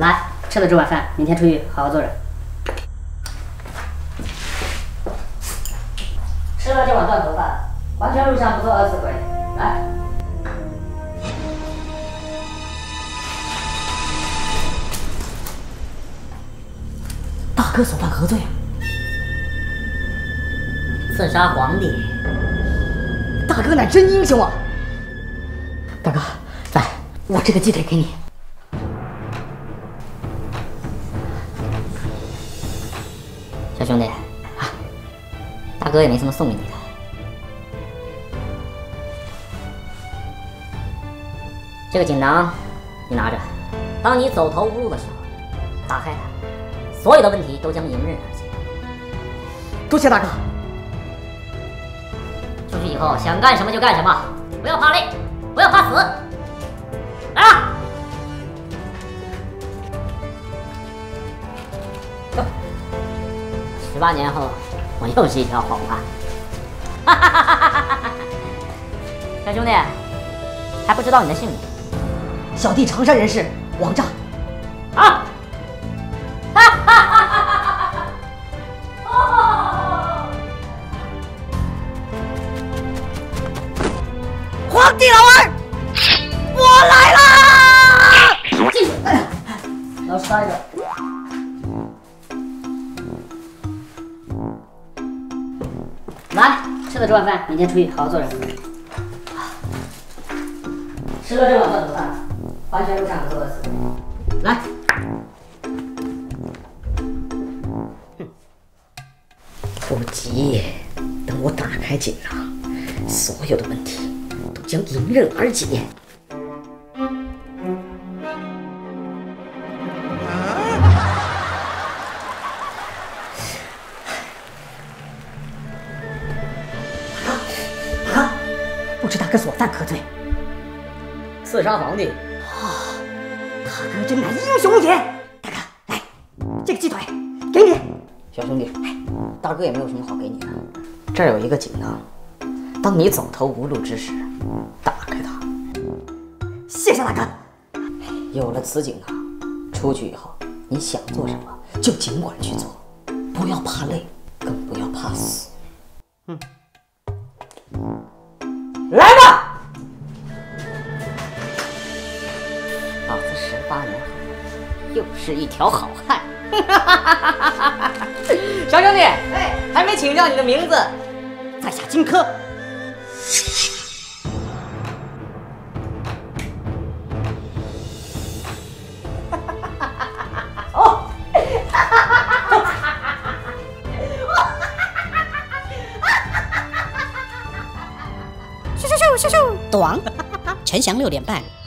来，吃了这碗饭，明天出去好好做人。吃了这碗断头饭，完全路上不做饿死鬼。来。 大哥所犯何罪啊？ 刺杀皇帝。 大哥乃真英雄啊！大哥，来，我这个鸡腿给你。 小兄弟，大哥也没什么送给你的。这个锦囊你拿着，当你走投无路的时候，打开它，所有的问题都将迎刃而解。 多谢大哥。 出去以后想干什么就干什么，不要怕累，不要怕死。来啊！18年后，我又是一条好汉。小兄弟，还不知道你的姓名？ 小弟常山人士王炸。 啊！ 皇帝老儿，我来啦！ 进去，老实待着。来，吃了这碗饭，明天出去好好做人。吃了这碗断头饭，完全路上不做饿死鬼。来。 不急，等我打开锦囊，所有的问题都将迎刃而解。不知大哥所犯何罪？ 刺杀皇帝。 大哥真乃英雄也！大哥，来，这个鸡腿给你。 小兄弟，大哥也没有什么好给你的。这儿有一个锦囊，当你走投无路之时，打开它。 谢谢大哥。 有了此锦囊，出去以后你想做什么就尽管去做，不要怕累，更不要怕死。来吧！老子18年后又是一条好汉。小兄弟，还没请教你的名字， 在下荆轲。 哦， 咻咻咻咻咻，短，陈翔6点半。